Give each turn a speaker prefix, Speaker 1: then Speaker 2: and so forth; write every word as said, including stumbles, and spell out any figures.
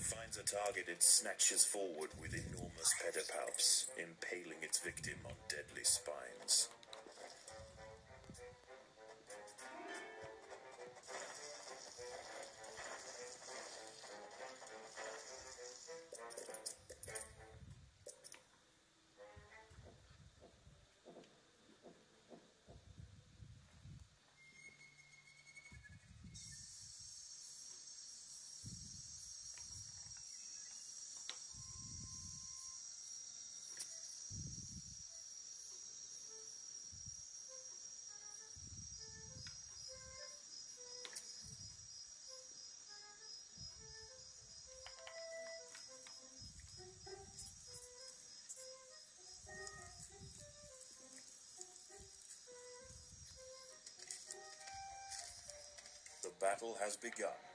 Speaker 1: finds a target, it snatches forward with enormous pedipalps, impaling its victim on deadly spines. The battle has begun.